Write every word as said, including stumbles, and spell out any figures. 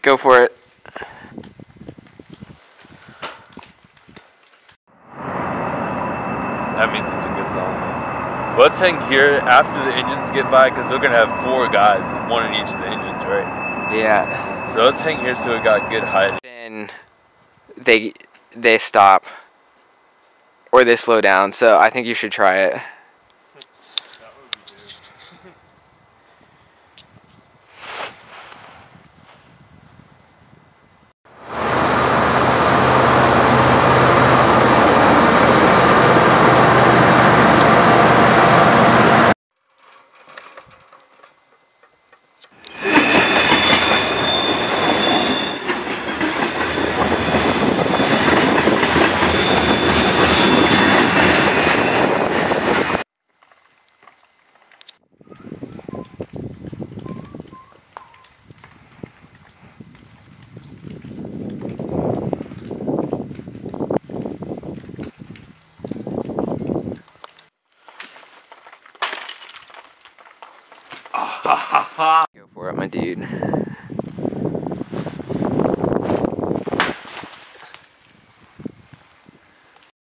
Go for it. That means it's a good zone. Let's hang here after the engines get by, because they're going to have four guys, one in each of the engines, right? Yeah. So let's hang here so we got good height. Then they they stop or they slow down. So I think you should try it. That would be good. Go for it, my dude.